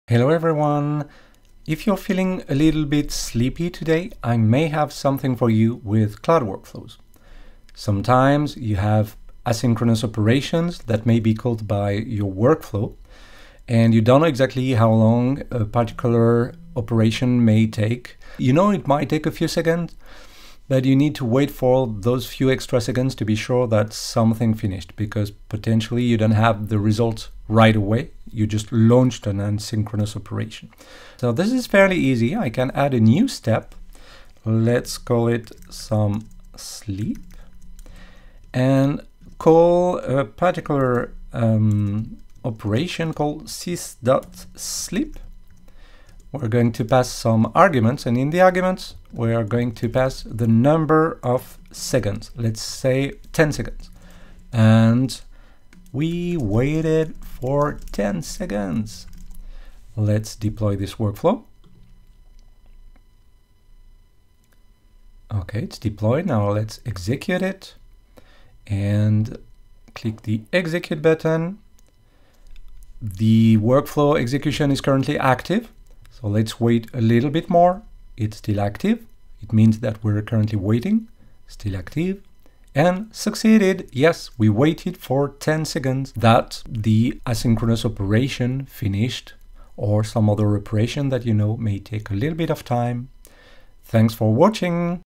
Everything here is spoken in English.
Hello everyone! If you're feeling a little bit sleepy today, I may have something for you with Cloud Workflows. Sometimes you have asynchronous operations that may be called by your workflow, and you don't know exactly how long a particular operation may take. You know it might take a few seconds, but you need to wait for those few extra seconds to be sure that something finished, because potentially you don't have the result right away. You just launched an asynchronous operation. So this is fairly easy. I can add a new step. Let's call it some sleep and call a particular operation called sys.sleep. We're going to pass some arguments, and in the arguments we are going to pass the number of seconds. Let's say 10 seconds. And we waited for 10 seconds. Let's deploy this workflow. Okay, it's deployed. Now let's execute it and click the execute button. The workflow execution is currently active. So let's wait a little bit more. It's still active. It means that we're currently waiting, still active, and succeeded. Yes, we waited for 10 seconds that the asynchronous operation finished, or some other operation that you know may take a little bit of time. Thanks for watching.